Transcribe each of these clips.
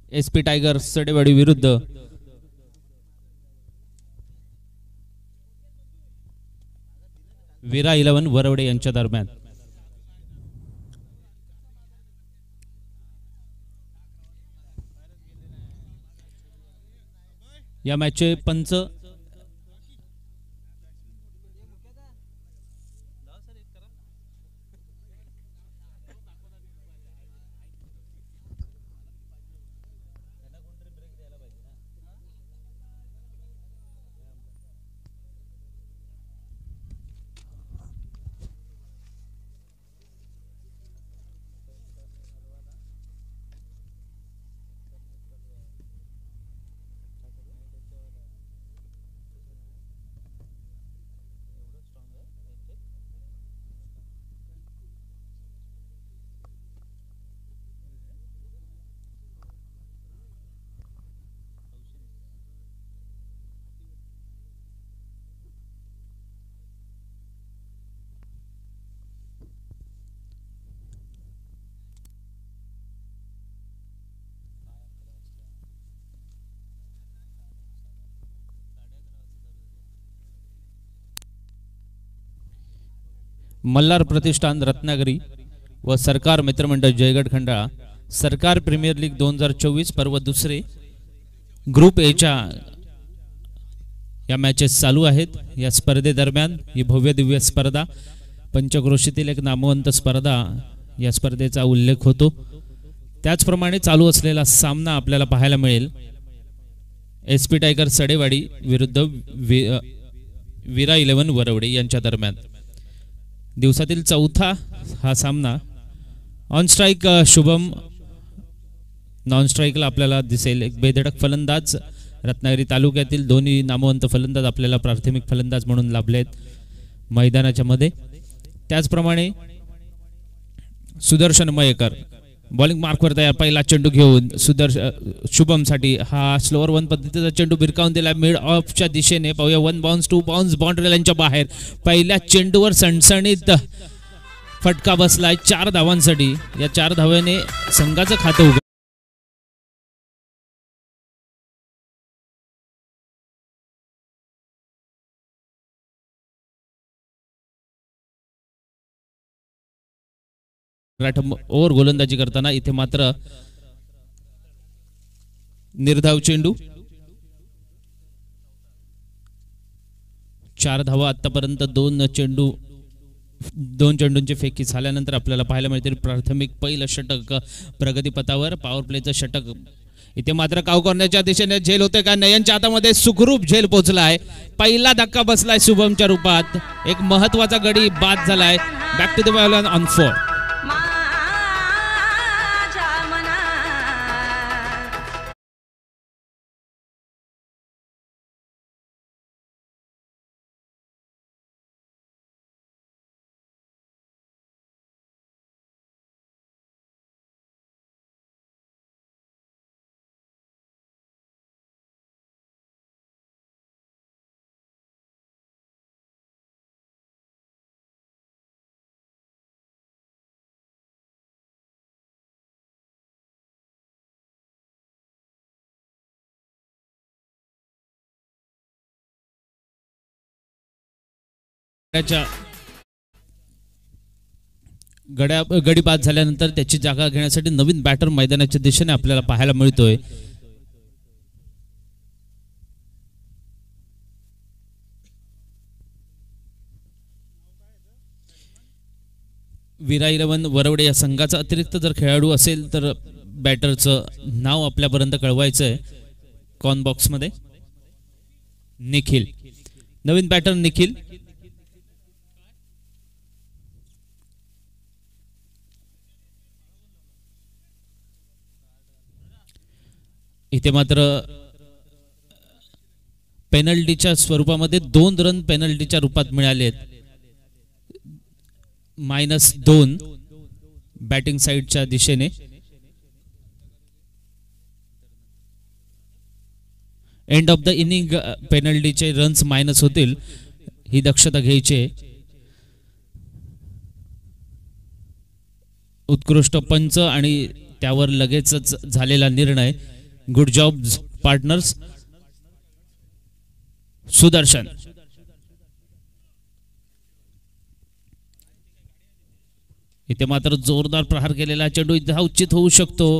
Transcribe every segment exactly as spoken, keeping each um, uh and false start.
SP tiger सडेवाडी विरुद्ध विरा eleven Varavade यांच्या दरम्यान। या मॅचचे पंच मल्हार प्रतिष्ठान रत्नागिरी व सरकार मित्रमंडळ जयगड खंडाळा सरकार प्रीमियर लीग दोन हजार चोवीस पर्व दुसरे ग्रुप एच्या या मॅचेस चालू आहेत। या स्पर्धेदरम्यान ही भव्य दिव्य स्पर्धा पंचक्रोशीतील एक नामवंत स्पर्धा या स्पर्धेचा उल्लेख होतो। त्याचप्रमाणे चालू असलेला सामना आपल्याला पाहायला मिळेल एसपी टायगर सडेवाडी विरुद्ध विरा इलेवन वरवडे यांच्या दरम्यान। दिवसातील चौथा हा सामना ऑन स्ट्राइक शुभम, नॉन स्ट्राइकला आपल्याला दिसेल एक बेधडक फलंदाज। रत्नागिरी तालुक्यातील दोन्ही नामवंत फलंदाज आपल्याला प्राथमिक फलंदाज म्हणून लाभलेत मैदानाच्या मध्ये। त्याचप्रमाणे सुदर्शन मयेकर बॉलिंग मार्कवर तयार, पहिला चेंडू घेऊन सुदर्शन शुभम साठी हा स्लोअर वन पद्धतीचा चेंडू भिरकावून दिला मिड ऑफच्या दिशेने। पाहूया one bounce two bounce boundary लाईनच्या बाहेर पहिल्या चेंडूवर सणसणीत फटका बसलाय चार धावांसाठी। या चार धाव्याने संघाचं खातं उघड ओव्हर गोलंदाजी करताना इथे मात्र निर्धाव चेंडू, चार धावा आतापर्यंत दोन चेंडू दोन चेंडूंची फेकी झाल्यानंतर आपल्याला पाहायला मिळतील प्राथमिक पहिलं षटक प्रगतीपथावर पॉवर प्लेचं षटक। इथे मात्र काव करण्याच्या दिशेने झेल होते का नयनच्या हातामध्ये सुखरूप झेल पोहोचलाय। पहिला धक्का बसलाय शुभमच्या रूपात, एक महत्वाचा गडी बाद झालाय। Back to the ball on four. गड्या गडी बाद झाल्यानंतर त्याची जागा घेण्यासाठी नवीन बॅटर मैदानाच्या दिशेने आपल्याला पाहायला मिळतोय। विरा इलेवन वरवडे या संघाचा अतिरिक्त जर खेळाडू असेल तर बॅटरचं नाव आपल्यापर्यंत कळवायचं आहे कॉन बॉक्स मध्ये। निखिल, नवीन बॅटर निखिल। इथे मात्र पेनल्टीच्या स्वरूपामध्ये दोन रन पेनल्टीच्या रूपात मिळालेत, मायनस दोन बॅटिंग साइडच्या दिशेने। एंड ऑफ द इनिंग पेनल्टीचे रन्स मायनस होतील, ही दक्षता घ्यायची। उत्कृष्ट पंच आणि त्यावर लगेचच झालेला निर्णय गुड जॉब पार्टनर्स. सुदर्शन इथे मात्र जोरदार प्रहार केलेला चेंडू इथे उचित होऊ शकतो.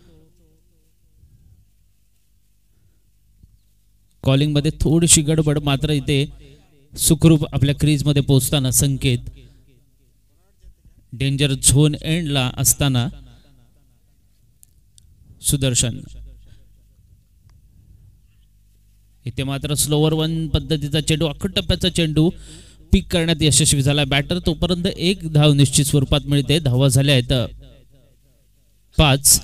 कॉलिंग मध्ये थोडीशी गडबड, मात्र इथे सुखरूप आपल्या क्रीज मध्ये पोहोचताना संकेत डेंजर झोन एंडला असताना सुदर्शन इथे मात्र स्लोवर वन पद्धतीचा चेंडू, अख्खा टप्प्याचा चेंडू पिक करण्यात यशस्वी झाला बॅटर. तोपर्यंत एक धाव निश्चित स्वरूपात मिळते. धावा झाल्या आहेत पाच.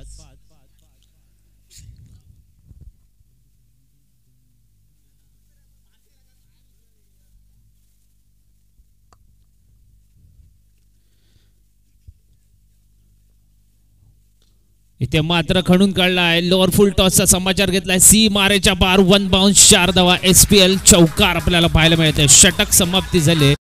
इथे मात्र खणून काढलाय. लोअर फुल टॉसचा समाचार घेतलाय. सी मारेच्या पार वन बाउन्स चार धावा. एसपीएल चौकार आपल्याला पाहायला मिळते. षटक समाप्ती झाले.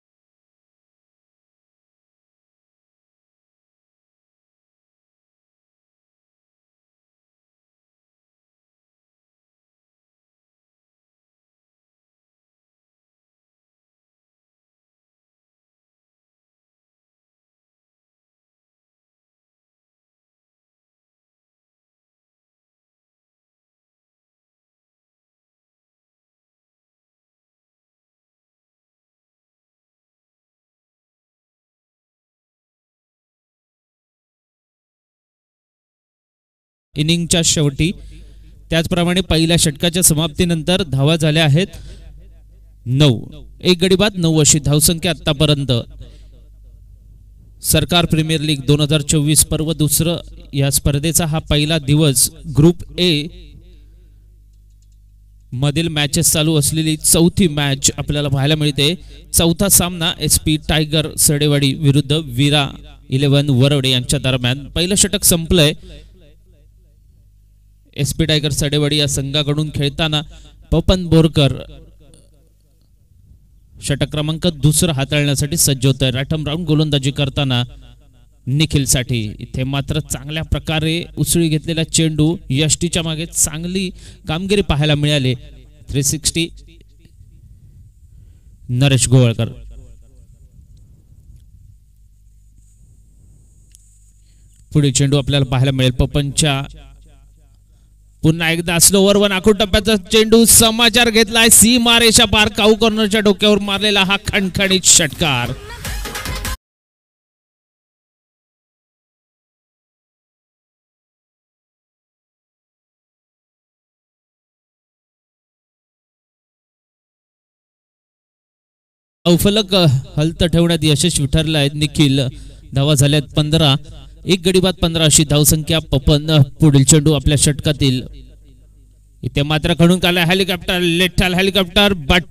इनिंगच्या शेवटी त्याचप्रमाणे पहिल्या षटकाच्या समाप्तीनंतर धावा झाल्या आहेत नऊ. एक गडी बाद नऊ अशी धावसंख्या आतापर्यंत. सरकार प्रीमियर लीग दोन हजार चोवीस पर्व दुसरं या स्पर्धेचा हा पहिला दिवस. ग्रुप ए मधील मॅचेस चालू असलेली चौथी मॅच आपल्याला पाहायला मिळते. चौथा सामना एसपी टायगर सडेवाडी विरुद्ध वीरा इलेव्हन वरवडे यांच्या दरम्यान. पहिलं षटक संपलंय. एसपी टायगर सडेवाडी या संघाकडून खेळताना पपन बोरकर षटक क्रमांक दुसरा हाताळण्यासाठी सज्ज होत आहे. राठम राऊंड गोलंदाजी करताना निखिल साठी इथे मात्र चांगल्या प्रकारे उसळी घेतलेला चेंडू. यष्टीच्या मागे चांगली कामगिरी पाहायला मिळाली. Three sixty Naresh Gowalkar. पुढे चेंडू आपल्याला पाहायला मिळेल पपनच्या. पुन्हा एकदा स्लोवर वन आखूड टप्प्याचा चेंडू. समाचार घेतलाय. सी मारेच्या पार काऊ कॉर्नरच्या डोक्यावर मारलेला हा खणखणीत षटकार. अवफलक हलत ठेवण्यात यशस्वी ठरला आहे निखिल. धावा झाल्यात पंधरा. एक गडी बाद पंधरा अशी धावसंख्या. पपन पुढील चेंडू आपल्या षटकातील. इथे मात्र खणून काढलाय helicopter. Left helicopter but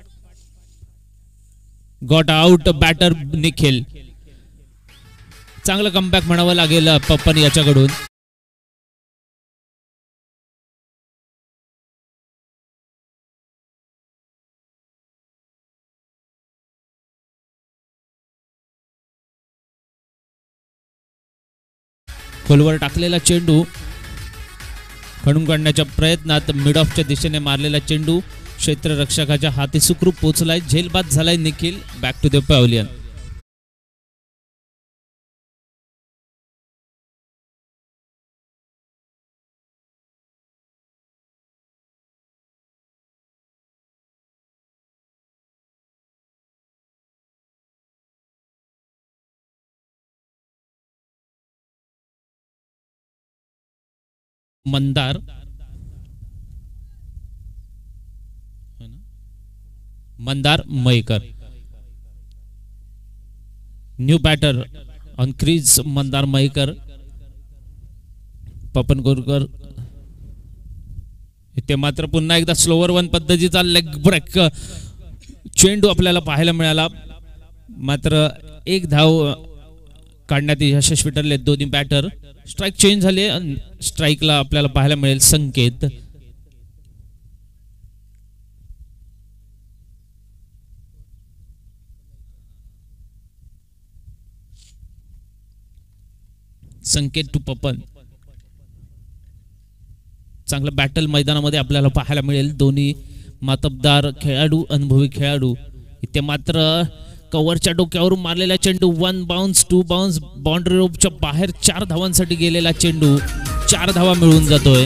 got out batter Nikhil. चांगलं कमबॅक म्हणावं लागेल पपन याच्याकडून. खोलवर टाकलेला चेंडू खणून काढण्याच्या प्रयत्नात मिड ऑफच्या दिशेने मारलेला चेंडू क्षेत्ररक्षकाच्या हाती सुखरूप पोहोचलाय. झेलबाद झालाय Nikhil. Back to the pavilion. Mandar Mandar Maykar. New batter on crease Mandar Maykar. Papan Gorkar. इथे मात्र पुन्हा एकदा स्लोवर वन पद्धतीचा लेग ब्रेक चेंडू आपल्याला पाहायला मिळाला. मात्र एक धाव काढण्यात यशस्वी ठरले दोन्ही बॅटर. स्ट्राइक चेंज झाले. स्ट्राइकला आपल्याला पाहायला मिळेल संकेत. संकेत टू पपन. चांगलं बॅटल मैदानामध्ये आपल्याला पाहायला मिळेल. दोन्ही मातबदार खेळाडू, अनुभवी खेळाडू. इथे मात्र कव्हरच्या डोक्यावरून मारलेला चेंडू, one bounce, two bounce, boundary रोपच्या बाहेर चार धावांसाठी गेलेला चेंडू, चार धावा मिळून जातोय.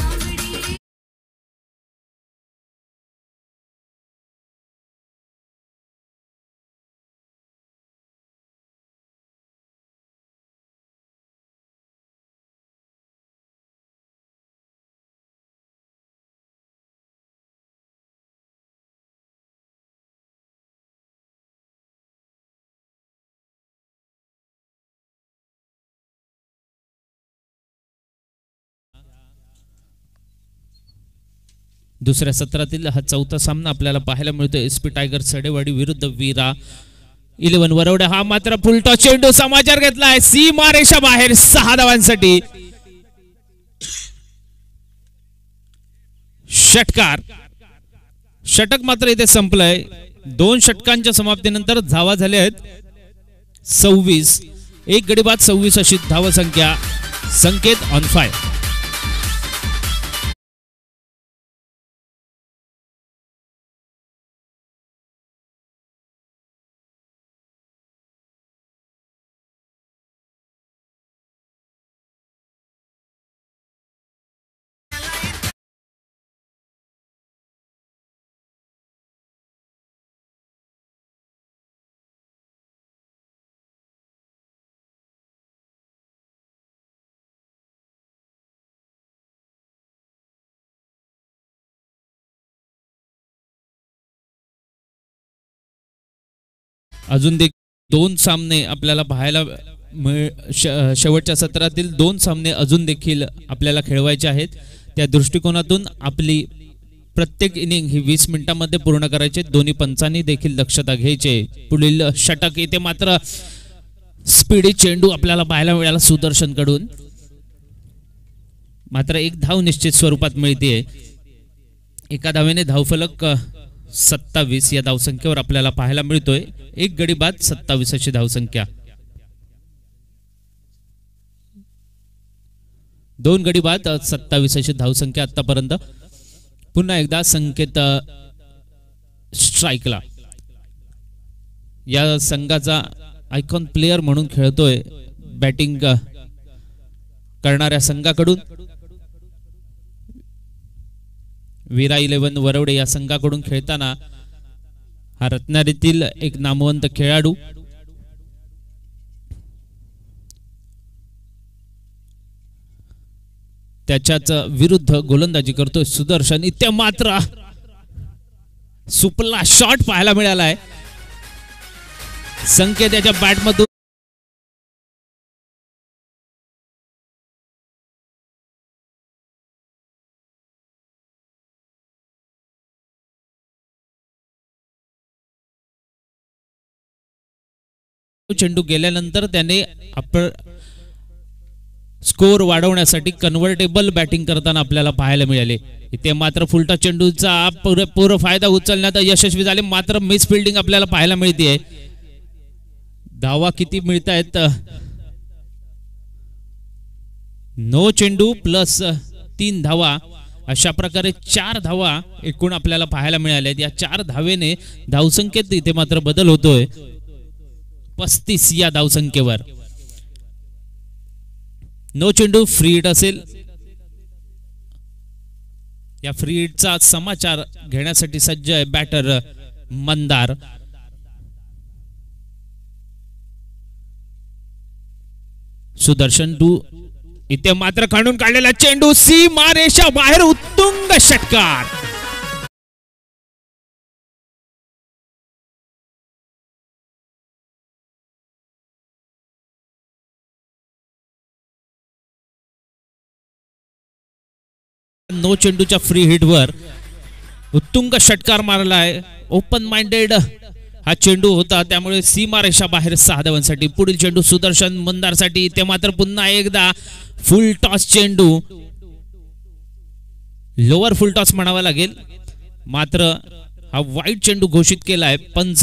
दुसऱ्या सत्रातील हा चौथा सामना आपल्याला पाहायला मिळतो. एसपी टायगर सडेवाडी विरुद्ध वीरा इलेव्हन वरवडे. हा मात्र फुलटॉ चेंडू समाचार घेतलाय सीमारेषा बाहेर सहा धावांसाठी. षटकार, षटक मात्र इथे संपलंय. दोन षटकांच्या समाप्तीनंतर धावा झाल्या आहेत सव्वीस. एक गडी बाद सव्वीस अशी धावा संख्या. संकेत ऑन फायर. अजून देखील दोन सामने आपल्याला पाहायला शेवटच्या सत्रातील दोन सामने अजून देखील आपल्याला खेळवायचे आहेत. त्या दृष्टिकोनातून आपली प्रत्येक इनिंग ही वीस मिनिटांमध्ये पूर्ण करायचे. दोन्ही पंचांनी देखील दक्षता घ्यायचे. पुढील षटक इथे मात्र स्पीडी चेंडू आपल्याला पाहायला मिळाला सुदर्शन कडून. मात्र एक धाव निश्चित स्वरूपात मिळते. एका धावेने धावफलक सत्तावीस या धावसंख्येवर आपल्याला पाहायला मिळतोय. एक गडी बाद सत्तावीस अशी धावसंख्या. दोन गडी बाद सत्तावीस अशी धावसंख्या आतापर्यंत. पुन्हा एकदा संकेत स्ट्राईकला. या संघाचा आयकॉन प्लेयर म्हणून खेळतोय बॅटिंग करणाऱ्या संघाकडून. वीरा इलेव्हन वरवडे या संघाकडून खेळताना हा रत्नागिरीतील एक नामवंत खेळाडू. त्याच्याच विरुद्ध गोलंदाजी करतोय सुदर्शन. इथे मात्र सुपरला शॉट पाहायला मिळालाय. संकेत त्याच्या बॅटमधून चेंडू गेल्यानंतर त्याने आपण स्कोर वाढवण्यासाठी कन्व्हर्टेबल बॅटिंग करताना आपल्याला पाहायला मिळाले. इथे मात्र फुलटा चेंडूचा पुरेपूर फायदा उचलण्यात यशस्वी झाले. मात्र मिस फिल्डिंग आपल्याला पाहायला मिळते. धावा किती मिळत आहेत? नो चेंडू प्लस तीन धावा अशा प्रकारे चार धावा एकूण आपल्याला पाहायला मिळाल्या. या चार धावेने धावसंख्येत इथे मात्र बदल होतोय पस्तीस या धावसंख्येवर. नो चेंडू फ्री हिट असेल. या फ्री हिटचा समाचार घेण्यासाठी सज्ज आहे बॅटर मंदार. सुदर्शन टू. इथे मात्र काढून काढलेला चेंडू सीमा रेषा बाहेर. उत्तुंग षटकार. नो चेंडूच्या फ्री हिटवर उत्तुंग षटकार मारलाय. ओपन माइंडेड हा चेंडू होता त्यामुळे सीमारेषा बाहेर सहा धावांसाठी. पुढील चेंडू सुदर्शन मंदारसाठी. इथे मात्र पुन्हा एकदा फुल टॉस चेंडू. लोअर फुल टॉस म्हणावा लागेल. मात्र हा वाईट चेंडू घोषित केलाय पंच.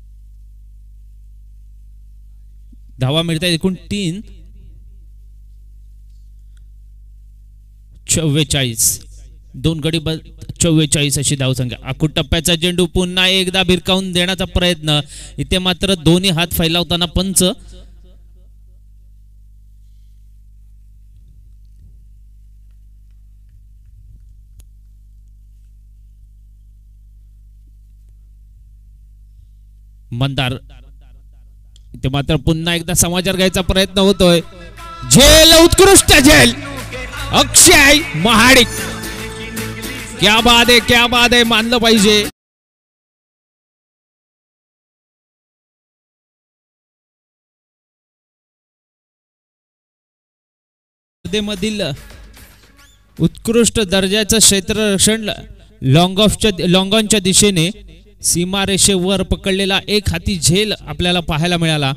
धावा मिळतात एकूण तीन. चव्वेचाळीस. दोन गडी ब चव्वेचाळीस अशी धावसंख्या. आखूड टप्प्याचा चेंडू पुन्हा एकदा भिरकावून देण्याचा प्रयत्न. इथे मात्र दोन्ही हात फैलावताना पंच. मंदार इथे मात्र पुन्हा एकदा समाचार घ्यायचा प्रयत्न होतोय. झेल, उत्कृष्ट झेल अक्षय महाडिक. क्या बात आहे, क्या बात आहे, मानलं पाहिजे. मधील उत्कृष्ट दर्जाचं क्षेत्ररक्षण लॉंग ऑफच्या लॉंग ऑनच्या दिशेने सीमारेषेवर पकडलेला एक हाती झेल आपल्याला पाहायला मिळाला.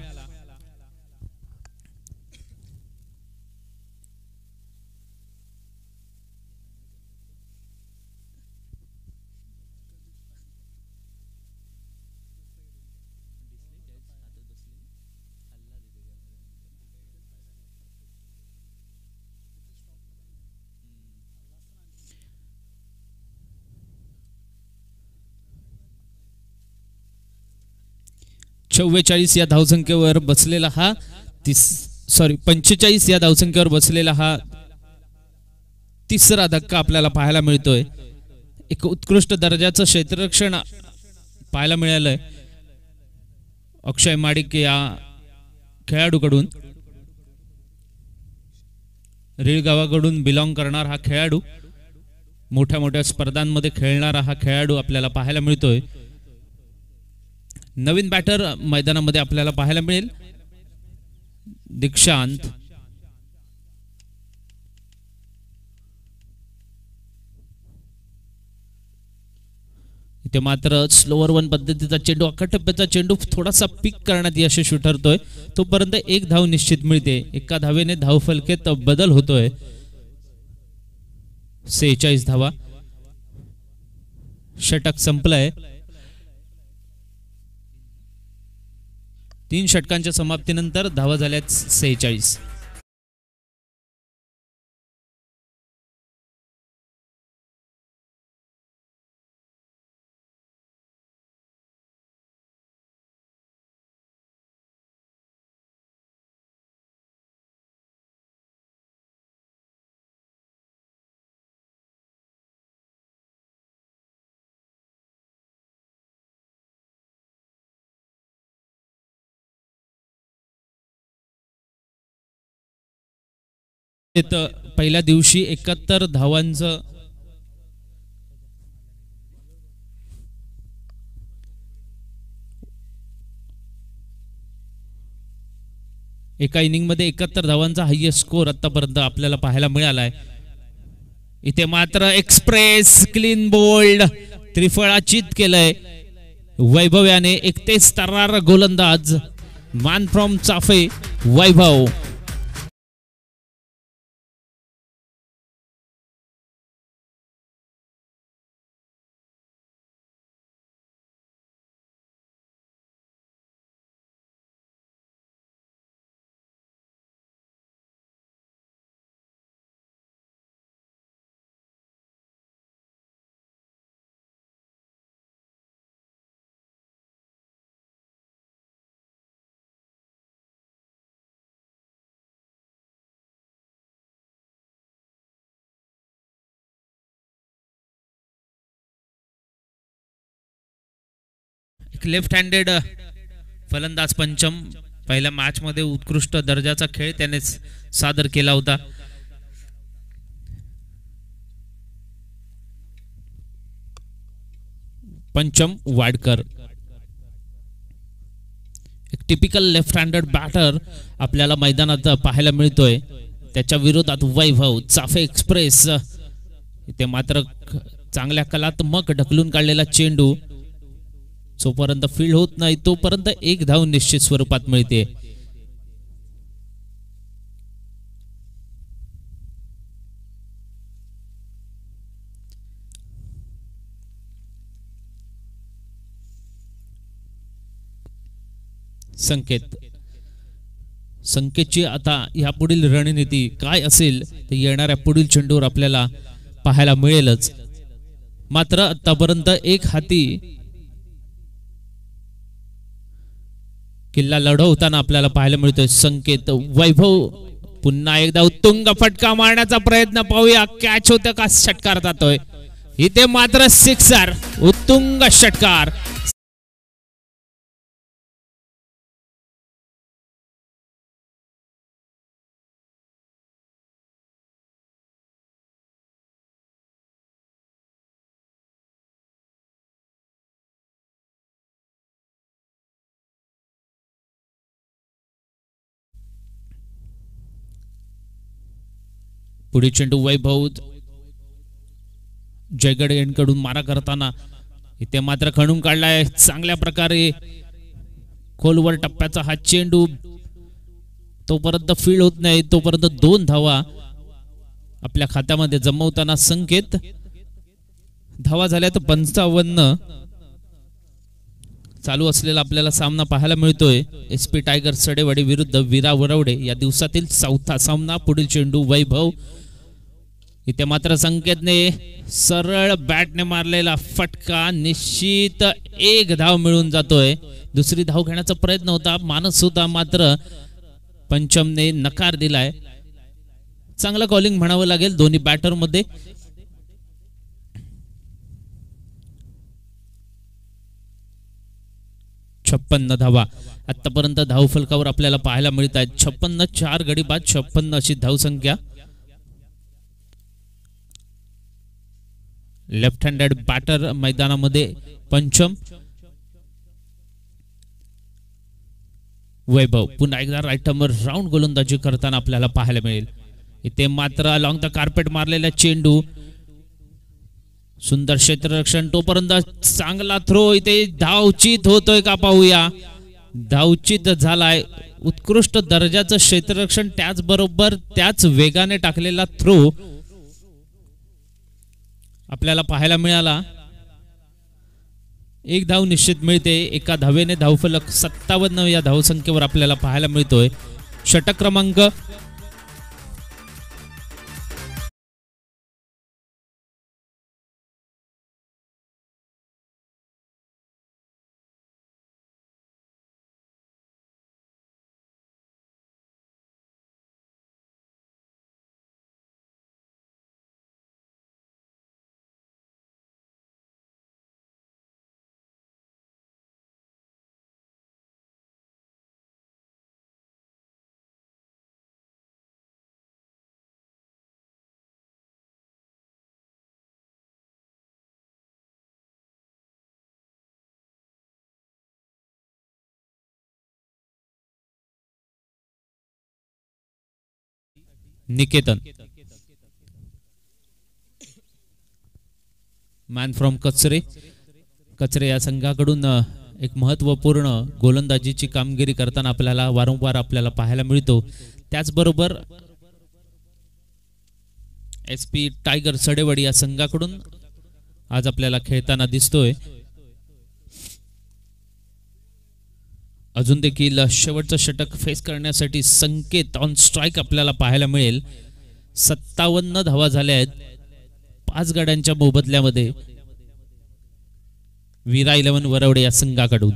चव्वेचाळीस या धावसंख्येवर बसलेला हा तीस सॉरी पंचेचाळीस या धावसंख्येवर बसलेला हा तिसरा धक्का आपल्याला पाहायला मिळतोय. एक उत्कृष्ट दर्जाचं क्षेत्ररक्षण पाहायला मिळालंय अक्षय माडिक या खेळाडूकडून. रेल गावाकडून बिलॉंग करणारा हा खेळाडू, मोठ्या मोठ्या स्पर्धांमध्ये खेळणारा हा खेळाडू आपल्याला पाहायला मिळतोय. नवीन बॅटर मैदानामध्ये आपल्याला पाहायला मिळेल दीक्षांत. इथे मात्र स्लोअर वन पद्धतीचा चेंडू, अख्खा टप्प्याचा चेंडू थोडासा पिक करण्यात यशस्वी ठरतोय. तोपर्यंत एक धाव निश्चित मिळते. एका धावेने धावफलकेत बदल होतोय. सेहेचाळीस धावा. षटक संपलंय. तीन षटकांच्या समाप्तीनंतर धावा झाल्यात सेहेचाळीस. पहिल्या दिवशी एकाहत्तर धावांचं एका इनिंग मध्ये एकाहत्तर धावांचा हायएस्ट स्कोर आतापर्यंत आपल्याला पाहायला मिळालाय. इथे मात्र एक्सप्रेस क्लीन बोल्ड त्रिफळाचित केलंय वैभव याने. एक तेच तर्रार गोलंदाज man from Chafe Vaibhav. Left handed फलंदाज पंचम. पहिल्या मॅच मध्ये उत्कृष्ट दर्जाचा खेळ त्याने सादर केला होता. पंचम वाडकर एक टिपिकल लेफ्ट हँडेड बॅटर आपल्याला मैदानात पाहायला मिळतोय. त्याच्या विरोधात वैभव चाफे एक्सप्रेस. इथे मात्र चांगल्या कलात्मक ढकलून काढलेला चेंडू जोपर्यंत फील्ड होत नाही तोपर्यंत एक धाव निश्चित स्वरूपात मिळते. संकेत संकेतची आता यापुढील रणनीती काय असेल ते येणाऱ्या पुढील चेंडूवर आपल्याला पाहायला मिळेलच. मात्र आतापर्यंत एक हाती किल्ला लढवताना आपल्याला पाहायला मिळतोय संकेत. वैभव पुन्हा एकदा उत्तुंग फटका मारण्याचा प्रयत्न, पाहूया कॅच होतं का षटकार जातोय. इथे मात्र सिक्सर, उत्तुंग षटकार. पुढे चेंडू वैभव जयगड यांकडून मारा करताना इथे मात्र खणून काढलाय चांगल्या प्रकारे. खोलवर टप्प्याचा हा चेंडू तोपर्यंत फील्ड होत नाही तोपर्यंत दोन धावा आपल्या खात्यामध्ये जमवताना संकेत. धावा झाल्या तर पंचावन्न. चालू असलेला आपल्याला सामना पाहायला मिळतोय एसपी टायगर सडेवाडी विरुद्ध वीरा वरवडे या दिवसातील चौथा सामना. पुढील चेंडू वैभव. इथे मात्र संकेतने सरळ बॅटने मारलेला फटका, निश्चित एक धाव मिळून जातोय. दुसरी धाव घेण्याचा प्रयत्न होता मानस होता, मात्र पंचमने नकार दिलाय. चांगलं कॉलिंग म्हणावं लागेल दोन्ही बॅटर मध्ये. छप्पन्न धावा आतापर्यंत धाव फलकावर आपल्याला पाहायला मिळत आहेत. छप्पन्न, चार गडी बाद छप्पन्न अशी धाव संख्या. लेफ्ट हँडेड बॅटर मैदानामध्ये पंचम. वैभव पुन्हा एकदा राईट आर्मवर राऊंड गोलंदाजी करताना आपल्याला पाहायला मिळेल. इथे मात्र अलॉंग द कार्पेट मारलेला चेंडू, सुंदर क्षेत्ररक्षण, तोपर्यंत चांगला थ्रो. इथे धावचित होतोय का पाहूया. धावचित झालाय. उत्कृष्ट दर्जाचं क्षेत्ररक्षण, त्याचबरोबर त्याच वेगाने टाकलेला थ्रो आपल्याला पाहायला मिळाला. एक धाव निश्चित मिळते. एका धावेने धावफलक सत्तावन्न या धावसंख्येवर आपल्याला पाहायला मिळतोय. षटक क्रमांक निकेतन, मॅन फ्रॉम कचरे. कचरे या संघाकडून एक महत्वपूर्ण गोलंदाजीची कामगिरी करताना आपल्याला वारंवार आपल्याला पाहायला मिळतो. त्याचबरोबर एसपी टायगर सडेवाडी या संघाकडून आज आपल्याला खेळताना दिसतोय. अजून देखील शेवटचं षटक फेस करण्यासाठी संकेत ऑन स्ट्राइक आपल्याला पाहायला मिळेल. सत्तावन्न धावा झाल्या आहेत पाच गाड्यांच्या मोबदल्यामध्ये वीरा इलेव्हन वरवडे या संघाकडून.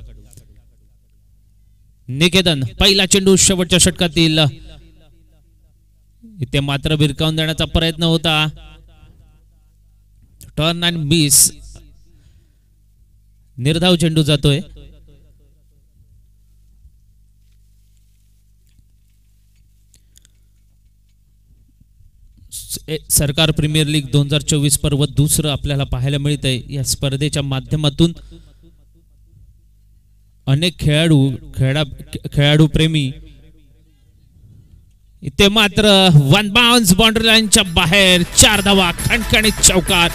निकेतन पहिला चेंडू शेवटच्या षटकातील. इथे मात्र भिरकावून देण्याचा प्रयत्न होता. Turn and miss. निर्धाव चेंडू जातोय. सरकार प्रीमियर लीग दोन हजार चोवीस पर्व दुसरं आपल्याला पाहायला मिळत आहे. या स्पर्धेच्या माध्यमातून अनेक खेळाडू खेळा खेळाडू प्रेमी इथे मात्र वन बाउन्स बाउंड्री लाईनच्या बाहेर चार धावा, खणखणीत चौकार.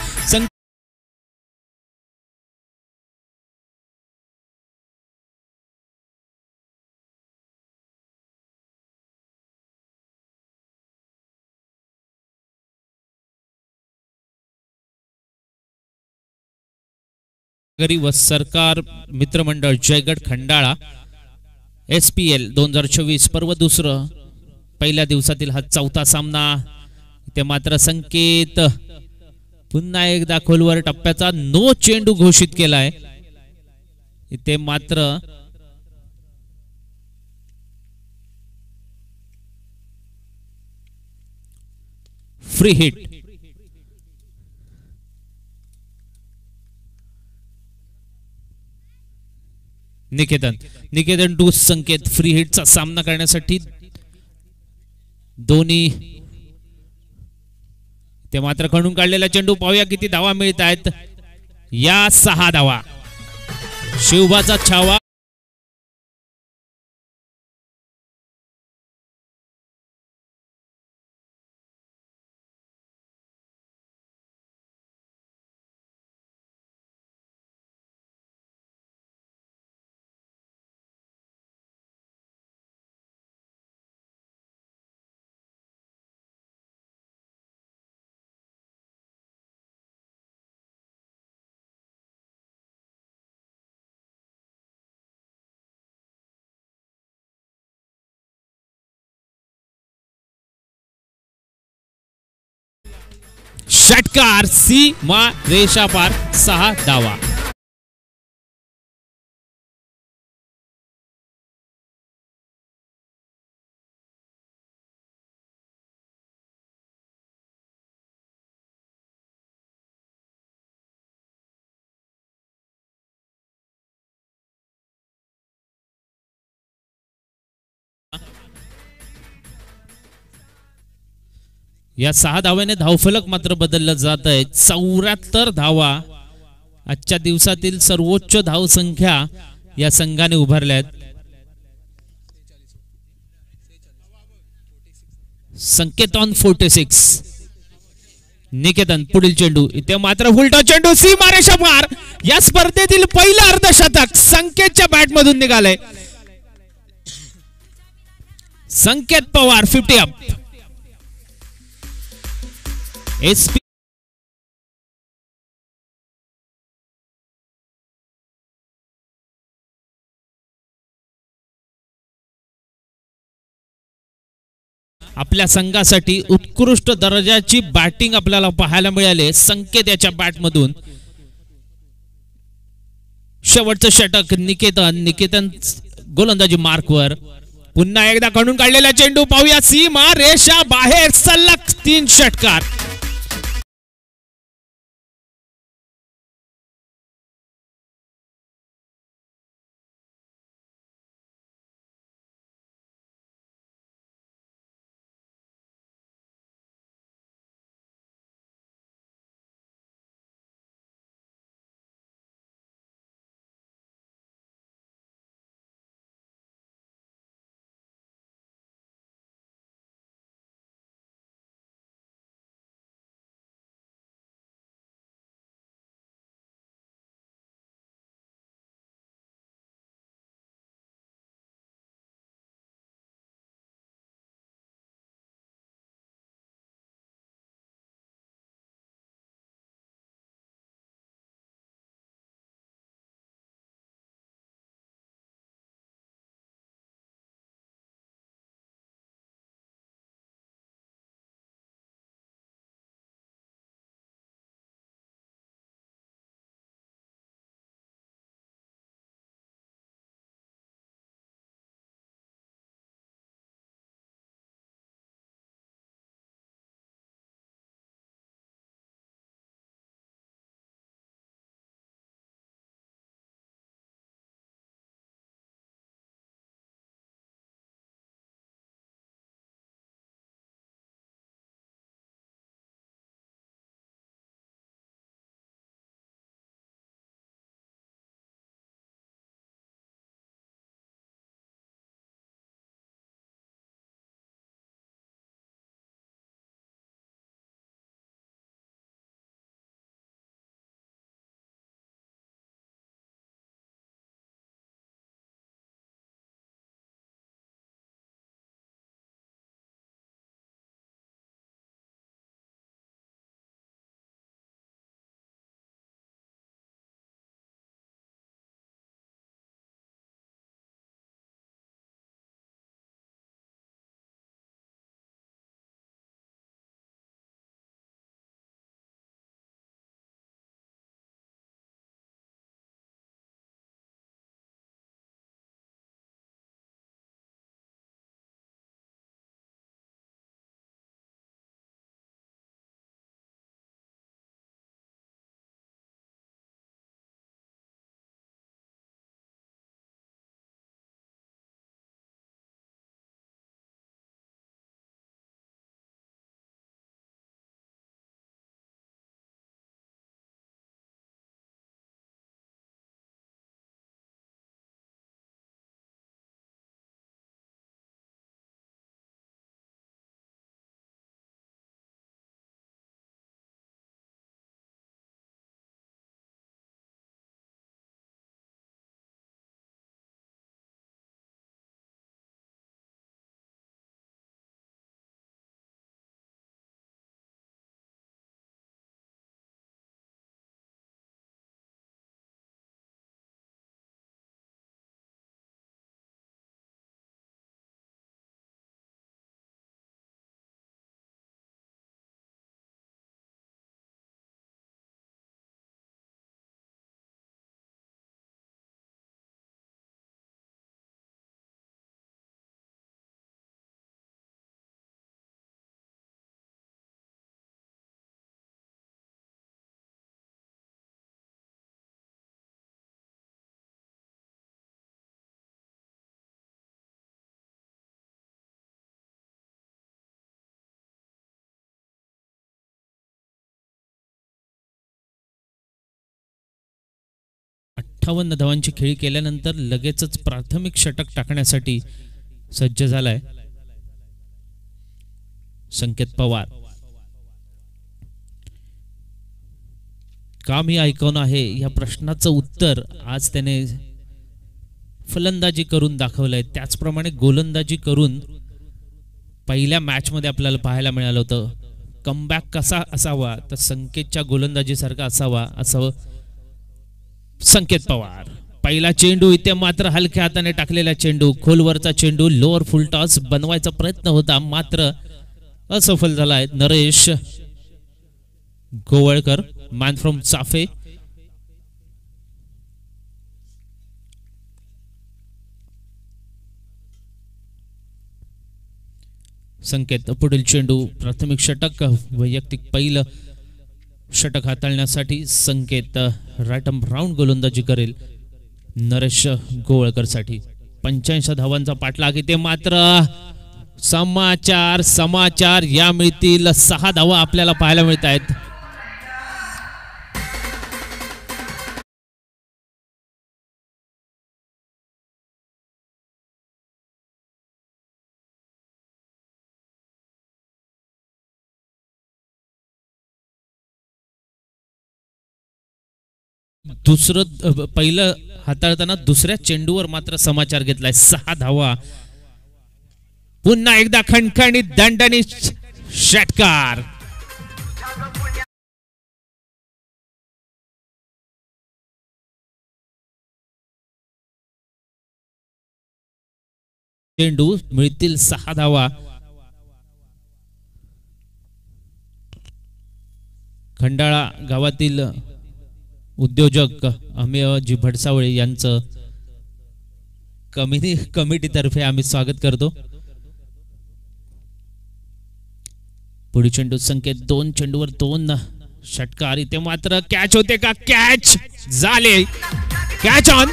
व सरकार मित्रमंडळ Jaygad Khandala S P L दोन हजार चोवीस पर्व दुसरं पहिल्या दिवसातील हा चौथा सामना. इथे मात्र संकेत पुन्हा एकदा खोलवर टप्प्याचा नो चेंडू घोषित केलाय. इथे मात्र free hit. Niketan Niketan to Sanket free हिटचा सामना करण्यासाठी दोन्ही. ते मात्र खणून काढलेला चेंडू पाहूया किती धावा मिळत आहेत. या सहा धावा. शिवबाचा छावा. षटकार सीमा रेषा पार. सहा धावा. या सहा धाव्याने धावफलक मात्र बदललं जात आहे. चौऱ्याहत्तर धावा आजच्या दिवसातील सर्वोच्च धाव संख्या या संघाने उभारल्या आहेत. संकेत ऑन फोर्टी सिक्स. निकेतन पुढील चेंडू. इथे मात्र उलटा चेंडू सीमा रेषा पार. या स्पर्धेतील पहिलं अर्धशतक संकेतच्या बॅट मधून निघालंय. संकेत पवार फिफ्टी अप. एसपी आपल्या संघासाठी उत्कृष्ट दर्जाची बॅटिंग आपल्याला पाहायला मिळाले संकेत याच्या बॅट मधून. शेवटचं षटक निकेतन. निकेतन गोलंदाजी मार्कवर. पुन्हा एकदा खणून काढलेला चेंडू पाहूया सीमा रेषा बाहेर. सलग तीन षटकार. अठ्ठावन्न धावांची खेळी केल्यानंतर लगेचच प्राथमिक षटक टाकण्यासाठी सज्ज झालाय संकेत पवार. का मी आयकॉन आहे या प्रश्नाचं उत्तर आज त्याने फलंदाजी करून दाखवलंय. त्याचप्रमाणे गोलंदाजी करून पहिल्या मॅच मध्ये आपल्याला पाहायला मिळालं होतं. कमबॅक कसा असावा तर संकेतच्या गोलंदाजीसारखा असावा असं संकेत पवार. पहिला चेंडू इथे मात्र हलक्या हाताने टाकलेला चेंडू, खोलवरचा चेंडू, लोअर फुल टॉस बनवायचा प्रयत्न होता मात्र असफल झालाय. Naresh Gowalkar man from Chafe. संकेत पुढील चेंडू प्राथमिक षटक, वैयक्तिक पहिलं षटक हाताळण्यासाठी संकेत राईट आर्म राऊंड गोलंदाजी करेल नरेश गोवळकर साठी. पंच्याऐंशी धावांचा पाठलाग इथे मात्र समाचार समाचार या मिळतील. सहा धावा आपल्याला पाहायला मिळत आहेत. दुसरं पहिलं हाताळताना दुसऱ्या चेंडूवर मात्र समाचार घेतलाय. सहा धावा. पुन्हा एकदा खणखणीत दणदणीत षटकार. चेंडू मिळतील सहा धावा. खंडाळा गावातील उद्योजक अमेयजी भडसावळे यांचं कमिटी कमिटीतर्फे आम्ही स्वागत करतो. पुढील चेंडू संकेत दोन चेंडूवर दोन षटकार. इथे मात्र कॅच होते का? कॅच झाले. Catch on.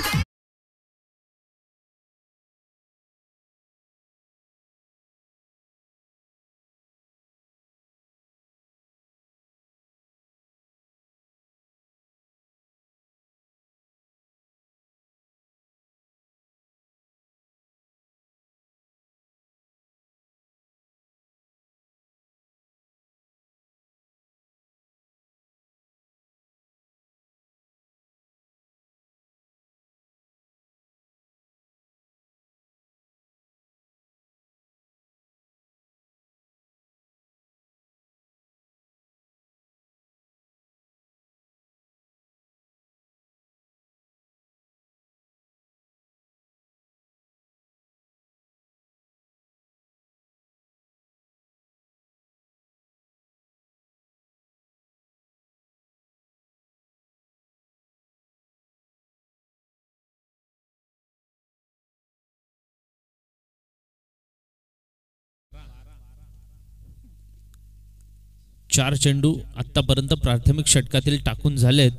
चार चेंडू आतापर्यंत प्राथमिक षटकातील टाकून झालेत.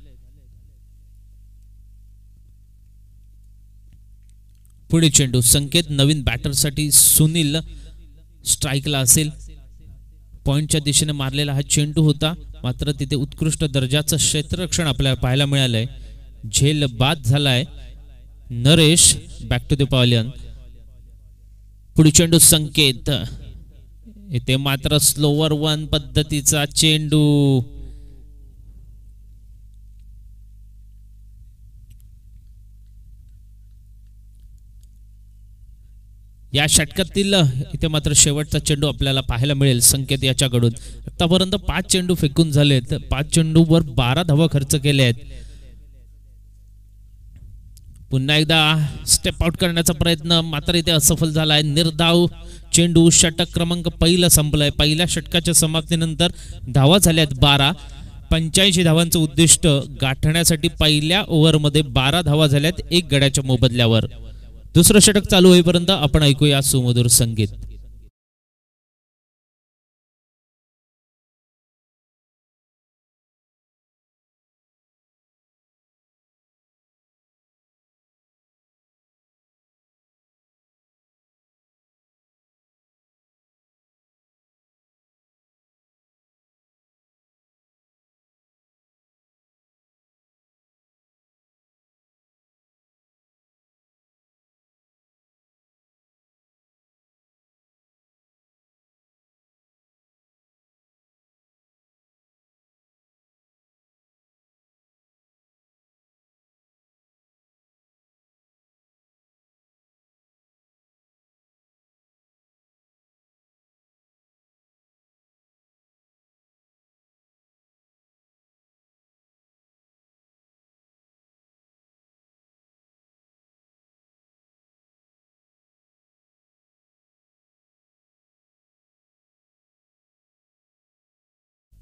पुढे चेंडू संकेत नवीन बॅटरसाठी सुनील स्ट्राइकला असेल. पॉइंटच्या दिशेने मारलेला हा चेंडू होता मात्र तिथे उत्कृष्ट दर्जाचं क्षेत्ररक्षण आपल्याला पाहायला मिळालंय. झेल बाद झालाय Naresh. Back to the pavilion. पुढे चेंडू संकेत. इथे मात्र स्लोवर वन पद्धतीचा चेंडू. या षटकातील इथे मात्र शेवटचा चेंडू आपल्याला पाहायला मिळेल संकेत याच्याकडून. आतापर्यंत पाच चेंडू फेकून झालेत. पाच चेंडूवर बारा धावा खर्च केले आहेत. पुन्हा एकदा स्टेप आउट करण्याचा प्रयत्न मात्र इथे असफल झालाय. निर्धाव चेंडू. षटक क्रमांक पहिलं संपलंय. पहिल्या षटकाच्या समाप्तीनंतर धावा झाल्यात बारा. पंच्याऐंशी धावांचं उद्दिष्ट गाठण्यासाठी पहिल्या ओव्हरमध्ये बारा धावा झाल्यात एक गड्याच्या मोबदल्यावर. दुसरं षटक चालू होईपर्यंत आपण ऐकूया सुमधुर संगीत.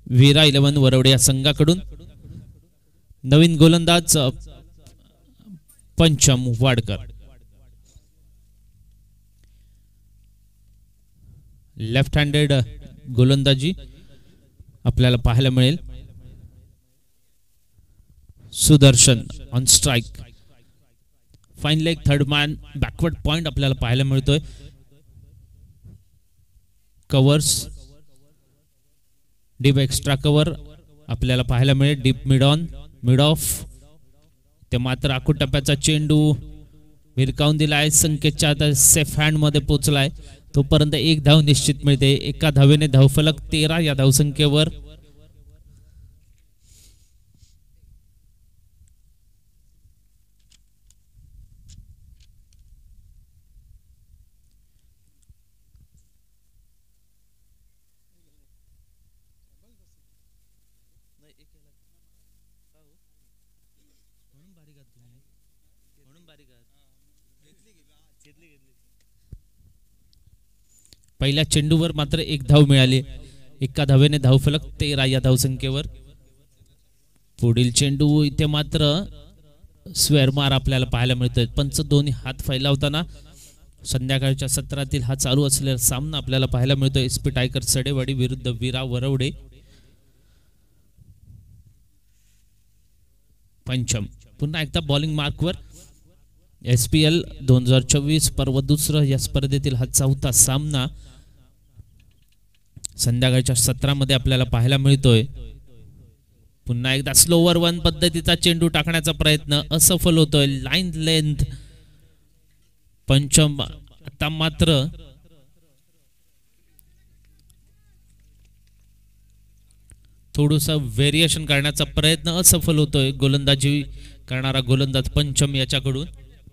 वीरा इलेव्हन वरवडे या संघाकडून. नवीन गोलंदाज पंचम वाडकर. लेफ्ट हँडेड गोलंदाजी आपल्याला पाहायला मिळेल. Sudarshan on strike. Fine leg third man backward point आपल्याला पाहायला मिळतोय. कव्हर्स डीप एक्स्ट्रा कव्हर आपल्याला पाहायला मिळेल. Deep mid on mid off. ते मात्र आखूड टप्प्याचा चेंडू भिरकावून दिलाय. संकेतच्या सेफ हँड मध्ये पोहोचलाय. तोपर्यंत एक धाव निश्चित मिळते. एका धावेने धावफलक तेरा या धावसंख्येवर. पहिल्या चेंडूवर मात्र एक धाव मिळाली. एका धावेने धावफलक तेरा या धावसंख्येवर. पुढील चेंडू इथे मात्र स्क्वेअर मार आपल्याला पाहायला मिळतोय. पंच दोन्ही हात फैलावताना संध्याकाळच्या सत्रातील हा चालू असलेला सामना आपल्याला पाहायला मिळतोय. एस पी टायगर सडेवाडी विरुद्ध वीरा वरवडे. पंचम पुन्हा एकदा बॉलिंग मार्कवर. एस पी एल दोन हजार चोवीस पर्व दुसरं या स्पर्धेतील हा चौथा सामना संध्याकाळच्या सत्रामध्ये आपल्याला पाहायला मिळतोय. पुन्हा एकदा स्लोवर वन पद्धतीचा चेंडू टाकण्याचा प्रयत्न असफल होतोय. लाईन लेंथ पंचम. आता मात्र थोडस व्हेरिएशन करण्याचा प्रयत्न असफल होतोय. गोलंदाजी करणारा गोलंदाज पंचम याच्याकडून.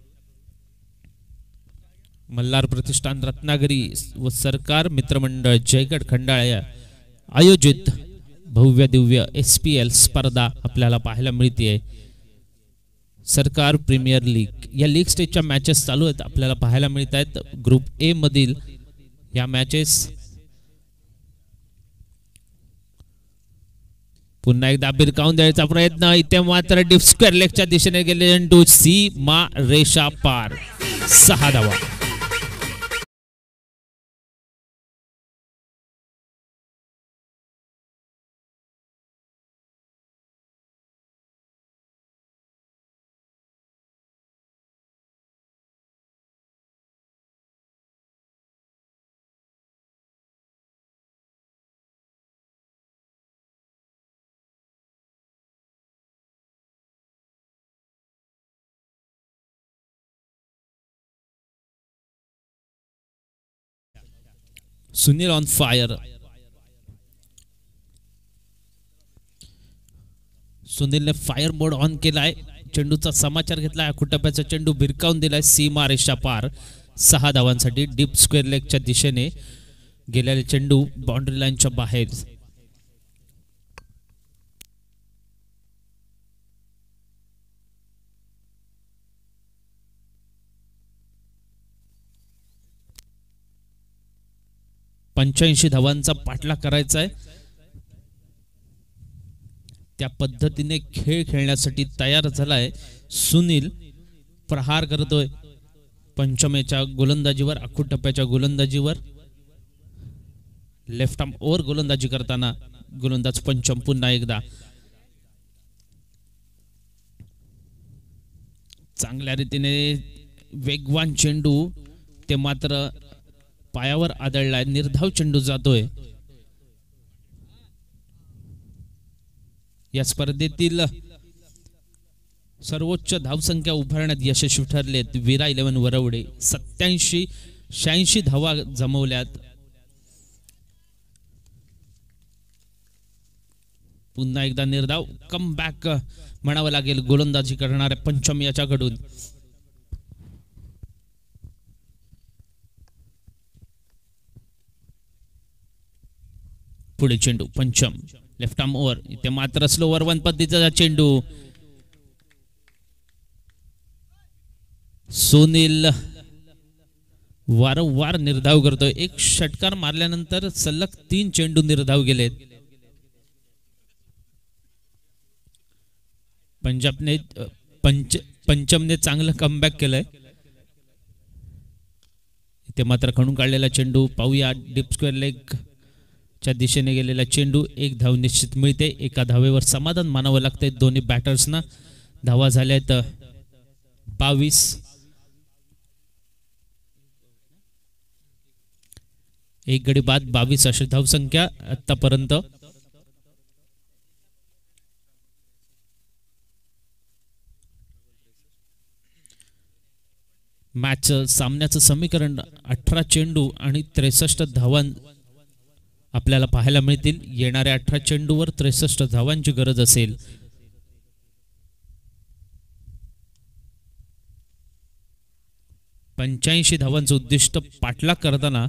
मल्हार प्रतिष्ठान रत्नागिरी व सरकार मित्रमंडळ जयगड खंडाळा आयोजित भव्य दिव्य एस पी एल स्पर्धा आपल्याला पाहायला मिळते. सरकार प्रीमियर लीग या लीग स्टेजच्या मॅचेस चालू आहेत आपल्याला पाहायला मिळत आहेत. ग्रुप ए मधील या मॅचेस. पुन्हा एकदा भिरकावून द्यायचा प्रयत्न. इथे मात्र डीप स्क्वेअर लेगच्या दिशेने गेले चेंडू सीमा रेषा पार. सहा धावा. Sunil on fire. सुनीलने फायर मोड ऑन केलाय. चेंडूचा समाचार घेतलाय. आखुटप्याचा चेंडू भिरकावून दिलाय सीमा रेषा पार. सहा धावांसाठी. डीप स्क्वेअर लेगच्या दिशेने गेलेले चेंडू बाउंड्री लाईनच्या बाहेर. पंच्याऐंशी धावांचा पाठलाग करायचा आहे. त्या पद्धतीने खेळ खेळण्यासाठी तयार झालाय सुनील. प्रहार करतोय पंचमेच्या गोलंदाजीवर. आखूड टप्प्याच्या गोलंदाजीवर. लेफ्ट आर्म ओव्हर गोलंदाजी करताना गोलंदाज पंचम पुन्हा एकदा. चांगल्या रीतीने वेगवान चेंडू. ते मात्र पायावर आदळलाय. निर्धाव चेंडू जातोय. या स्पर्धेतील सर्वोच्च धावसंख्या उभारण्यात यशस्वी ठरलेत वीरा इलेव्हन वरवडे. सत्याऐंशी शहाऐंशी धावा जमवल्यात. पुन्हा एकदा निर्धाव कम बॅक म्हणावं लागेल गोलंदाजी करणाऱ्या पंचम याच्याकडून. पुढे चेंडू पंचम. Left arm over. इथे मात्र स्लोवर वन पद्धतीचा चेंडू. सुनील वारंवार निर्धाव करतोय. एक षटकार मारल्यानंतर सलग तीन चेंडू निर्धाव गेलेत. पंजाबने पंच पंचमने चांगलं कमबॅक केलंय. इथे मात्र खणून काढलेला चेंडू पाहूया. डीप स्क्वेअर लेग च्या दिशेने गेलेला चेंडू. एक धाव निश्चित मिळते. एका धावेवर समाधान मानावं लागतंय दोन्ही बॅटर्सना. धावा झाल्यात बावीस. एक गडी बाद बावीस अशी धावसंख्या आतापर्यंत. मॅच सामन्याचं समीकरण अठरा चेंडू आणि त्रेसष्ट धावां आपल्याला पाहायला मिळतील. येणाऱ्या अठरा चेंडूवर त्रेसष्ट धावांची गरज असेल. पंच्याऐंशी धावांचं उद्दिष्ट पाठलाग करताना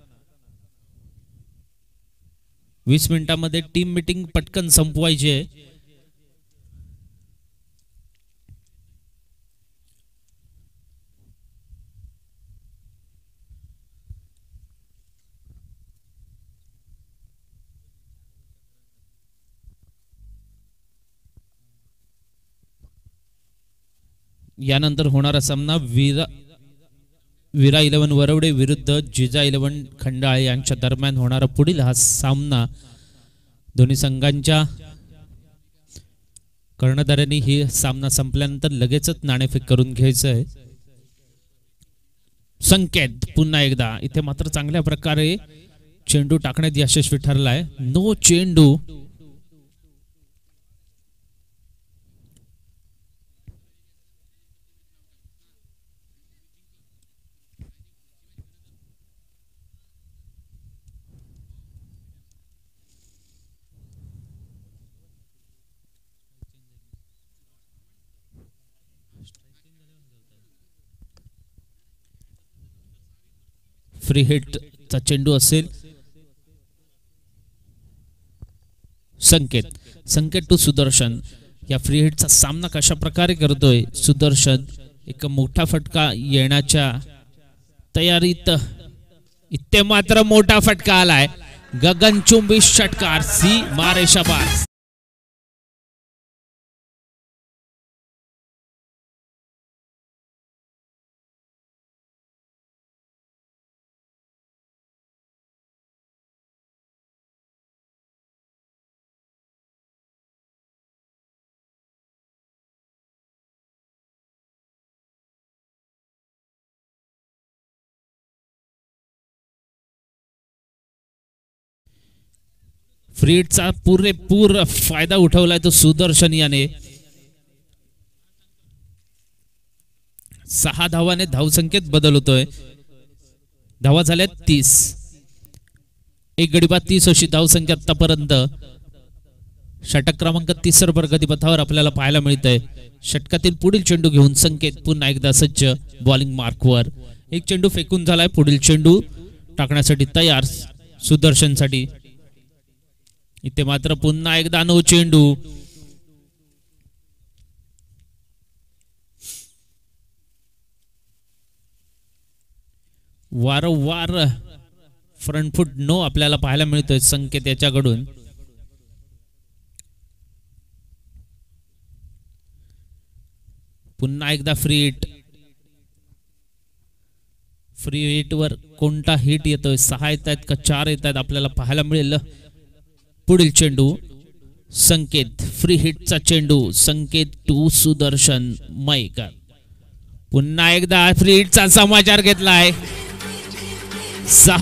वीस मिनिटांमध्ये टीम मीटिंग पटकन संपवायची आहे. यानंतर होणारा सामना वीरा वीरा इलेव्हन वरवडे विरुद्ध जिजा इलेव्हन खंडाळे यांच्या दरम्यान होणारा पुढील हा सामना. दोन्ही संघांच्या कर्णधारांनी ही सामना संपल्यानंतर लगेचच नाणेफेक करून घ्यायचं आहे. संकेत पुन्हा एकदा. इथे मात्र चांगल्या प्रकारे चेंडू टाकण्यात यशस्वी ठरलाय. नो चेंडू. फ्री हिट चा चेंडू असेल. संकेत संकेत टू सुदर्शन. या फ्री हिटचा सामना कशा प्रकारे करतोय सुदर्शन. एक मोठा फटका येण्याच्या तयारीत. इथे मात्र मोठा फटका आलाय. गगनचुंबी षटकार. सी मारे शाबास. फ्री हिटचा पुरेपूर फायदा उठवलाय तो सुदर्शन याने. सहा धावाने धावसंख्येत बदल होतोय. धावा झाल्या तीस. एक गडी बाद तीस अशी धावसंख्या आतापर्यंत. षटक क्रमांक तीस वर प्रगतीपथावर आपल्याला पाहायला मिळतंय. षटकातील पुढील चेंडू घेऊन संकेत पुन्हा एकदा सज्ज बॉलिंग मार्कवर. एक चेंडू फेकून झालाय. पुढील चेंडू टाकण्यासाठी तयार सुदर्शन साठी. इथे मात्र पुन्हा एकदा नो चेंडू. वारंवार फ्रंट फूट नो आपल्याला पाहायला मिळतोय संकेत याच्याकडून. पुन्हा एकदा फ्री हिट. फ्री हिट वर कोणता हिट येतोय. सहा येत आहेत का चार येत आहेत आपल्याला पाहायला मिळेल. पुढील चेंडू संकेत. फ्री हिटचा चेंडू. संकेत टू सुदर्शन मैकर. पुन्हा एकदा फ्री हिटचा समाचार घेतलाय. सहा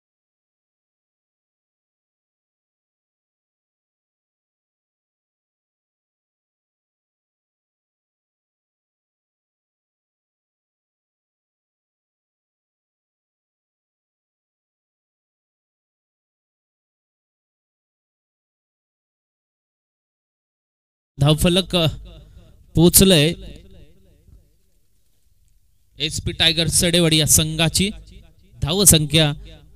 धावफलक पोचलंय. एसपी टायगर सडेवाडी या संघाची धावसंख्या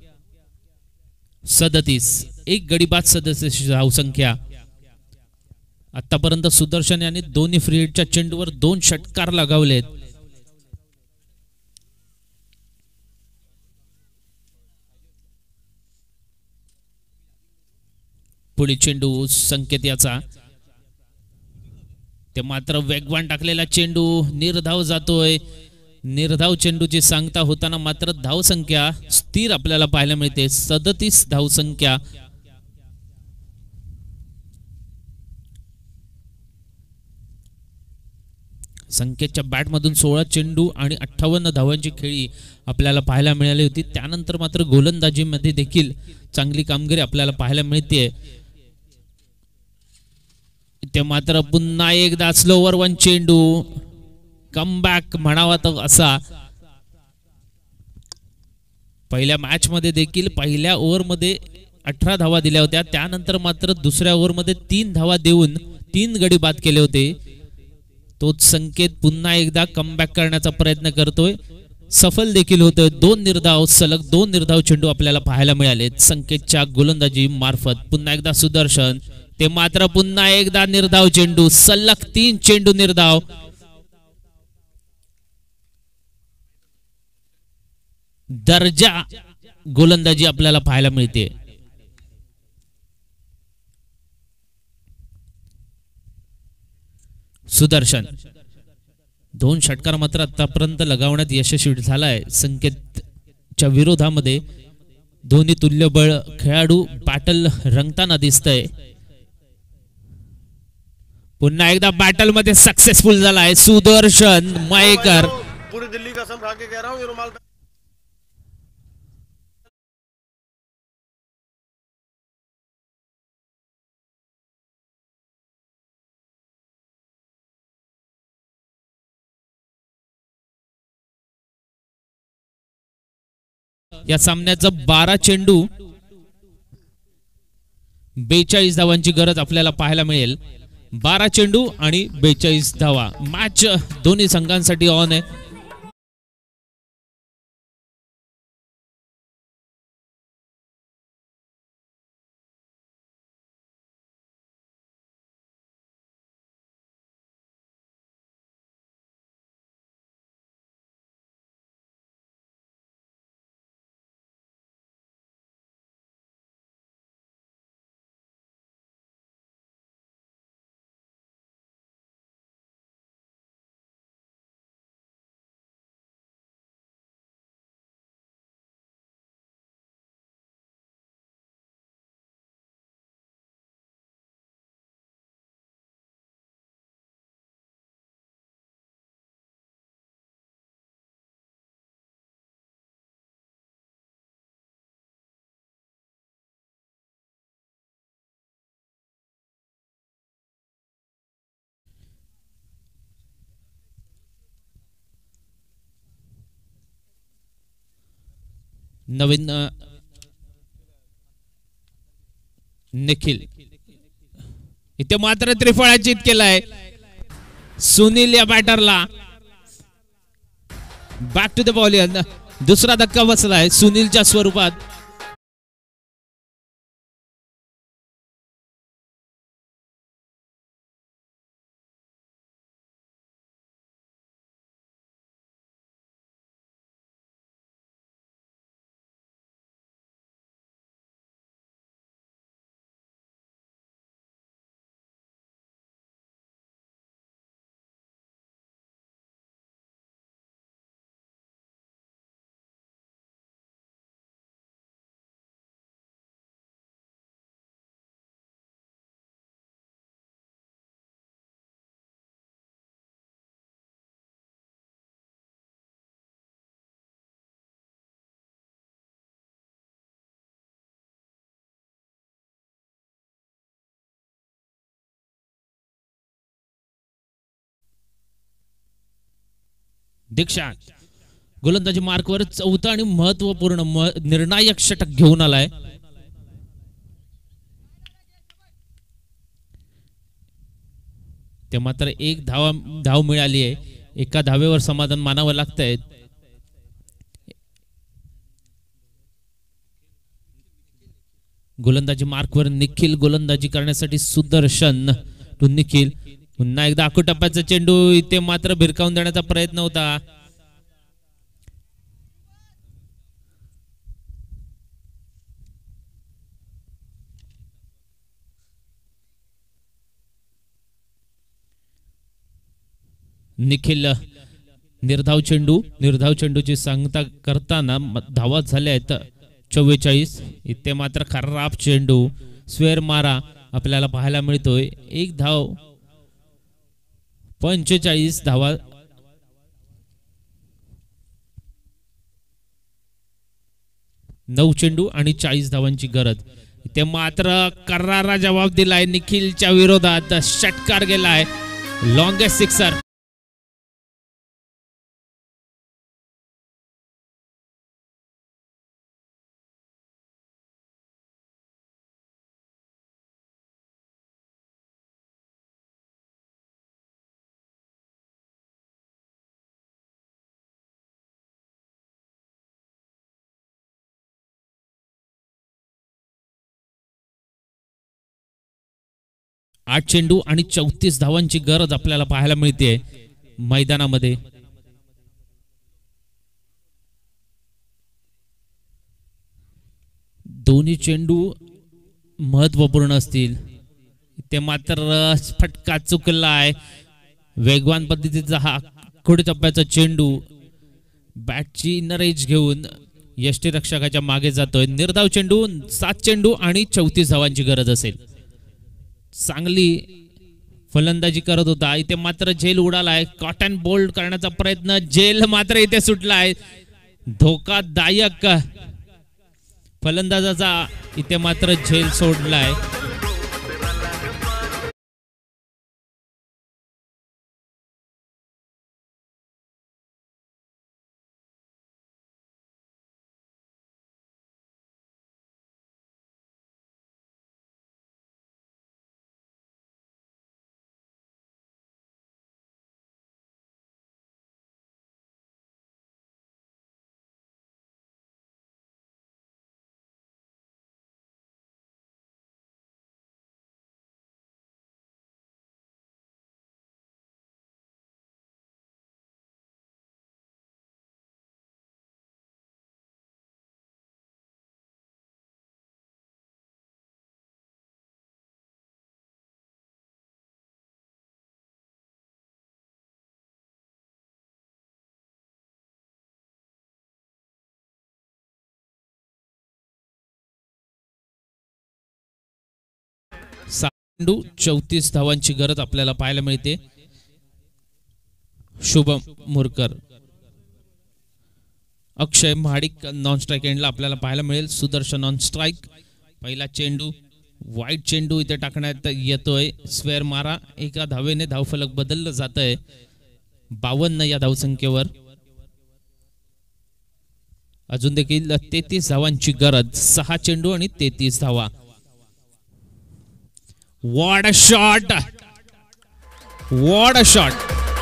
सदतीस. एक गडी बाद सदतीस धावसंख्या. आतापर्यंत सुदर्शन यांनी दोन्ही फ्री हिटच्या चेंडूवर दोन षटकार लगावलेत. पुढील चेंडू संकेत याचा. ते मात्र वेगवान टाकलेला चेंडू निर्धाव जातोय. निर्धाव चेंडूची सांगता होताना मात्र धावसंख्या स्थिर आपल्याला पाहायला मिळते. सदतीस धावसंख्या. संकेतच्या बॅटमधून सोळा चेंडू आणि अठ्ठावन्न धावांची खेळी आपल्याला पाहायला मिळाली होती. त्यानंतर मात्र गोलंदाजीमध्ये देखील चांगली कामगिरी आपल्याला पाहायला मिळते. ते मात्र पुन्हा एकदा स्लोवर वन चेंडू कमबॅक म्हणावा तर असा. पहिल्या मॅच मध्ये देखील पहिल्या ओव्हरमध्ये अठरा धावा दिल्या होत्या. त्यानंतर मात्र दुसऱ्या ओव्हरमध्ये तीन धावा देऊन तीन गडी बाद केले होते. तोच संकेत पुन्हा एकदा कमबॅक करण्याचा प्रयत्न करतोय. सफल देखील होतोय. दोन निर्धाव सलग दोन निर्धाव चेंडू आपल्याला पाहायला मिळाले संकेतच्या गोलंदाजी मार्फत. पुन्हा एकदा सुदर्शन. ते मात्र पुन्हा एकदा निर्धाव चेंडू. सलग तीन चेंडू निर्धाव. दर्जा गोलंदाजी आपल्याला पाहायला मिळते. सुदर्शन दोन षटकार मात्र आतापर्यंत लगावण्यात यशस्वी झालाय. संकेतच्या विरोधामध्ये दोन्ही तुल्यबळ खेळाडू बॅटल रंगताना दिसतंय. पुन्हा एकदा बॅटल मध्ये सक्सेसफुल झालाय सुदर्शन मयेकर. पूरी दिल्ली का कसम खा के कह रहा हूं ये रुमाल या सामन्याचा बारा चेंडू बेचाळीस धावांची गरज आपल्याला पाहायला मिळेल. बारा चेंडू आणि बेचाळीस धावा. मॅच दोन्ही संघांसाठी ऑन आहे. नवीन निखिल इथे मात्र त्रिफळाचित केलाय. सुनील या बॅटरला बॅक टू द बॉल. दुसरा धक्का बसलाय सुनीलच्या स्वरूपात. दीक्षांत गोलंदाजी मार्कवर चौथा आणि महत्वपूर्ण निर्णायक षटक घेऊन आलाय. ते मात्र एक धाव धाव मिळाली आहे. एका धावेवर समाधान मानावं लागतंय. गोलंदाजी मार्कवर निखिल. गोलंदाजी करण्यासाठी सुदर्शन टू निखिल. पुन्हा एकदा आखूटप्प्याचा चेंडू. इथे मात्र भिरकावून देण्याचा प्रयत्न होता. निखिल निर्धाव चेंडू निर्धाव चेंडूची सांगता करताना धावा झाल्या आहेत चव्वेचाळीस. इथे मात्र खराब चेंडू स्वेर मारा आपल्याला पाहायला मिळतोय. एक धाव पंचेचाळीस धावा. नऊ चेंडू आणि चाळीस धावांची गरज. इथे मात्र करारा जवाब दिलाय निखिलच्या विरोधात. षटकार गेलाय लॉंगेस्ट सिक्सर. आठ चेंडू आणि चौतीस धावांची गरज आपल्याला पाहायला मिळते मैदानामध्ये. दोन्ही चेंडू महत्वपूर्ण असतील. ते मात्र फटका चुकलाय. वेगवान पद्धतीचा हा खोडी टप्प्याचा चेंडू बॅटची नरेज घेऊन यष्टीरक्षकाच्या मागे जातोय. निर्धाव चेंडू. सात चेंडू आणि चौतीस धावांची गरज असेल. चांगली फलंदाजी करत होता. इथे मात्र झेल उडालाय. कॉटन बोल्ड करण्याचा प्रयत्न. झेल मात्र इथे सुटलाय. धोकादायक फलंदाजाचा इथे मात्र झेल सोडलाय. चेंडू चौतीस धावांची गरज आपल्याला पाहायला मिळते. शुभम मुरकर. अक्षय महाडिक नॉन स्ट्राईक एंडला आपल्याला पाहायला मिळेल. Sudarshan on strike. पहिला चेंडू वाईट चेंडू इथे टाकण्यात येतोय. स्वेअर मारा. एका धावेने धावफलक बदललं जात आहे बावन्न या धावसंख्येवर. अजून देखील तेहतीस धावांची गरज. सहा चेंडू आणि तेहतीस धावा. What a shot! What a shot!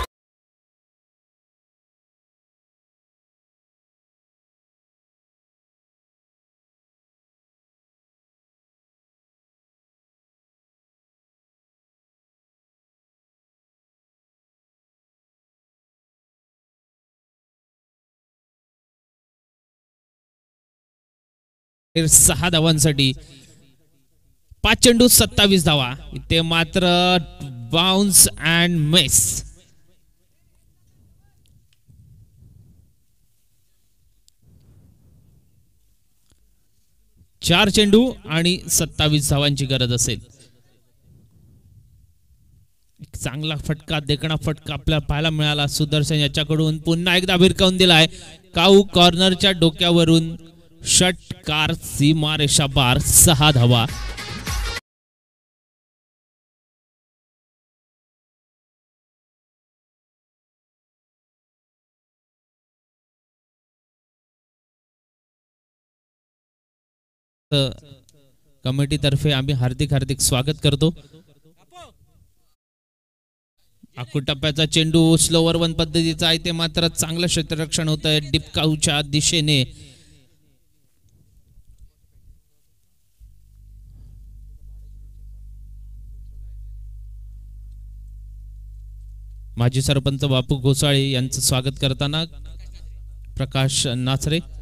सहा धावांसाठी पाच चेंडू सत्तावीस धावा. इथे मात्र बाउन्स अँड मिस. चार चेंडू आणि सत्तावीस धावांची गरज असेल. एक चांगला फटका देखणा फटका आपल्याला पाहायला मिळाला. सुदर्शन याच्याकडून पुन्हा एकदा भिरकावून दिलाय. काऊ कॉर्नरच्या डोक्यावरून षटकार. सीमारेषा पार. सहा धावा. कमिटी तर्फे आम्ही हार्दिक हार्दिक स्वागत करतो. टप्प्याचा चेंडू स्लोवर वन पद्धतीचा आहे. ते मात्र चांगलं क्षेत्ररक्षण होत आहे डिपकाऊच्या दिशेने. माजी सरपंच बापू घोसाळे यांचं स्वागत करताना प्रकाश नाचरे.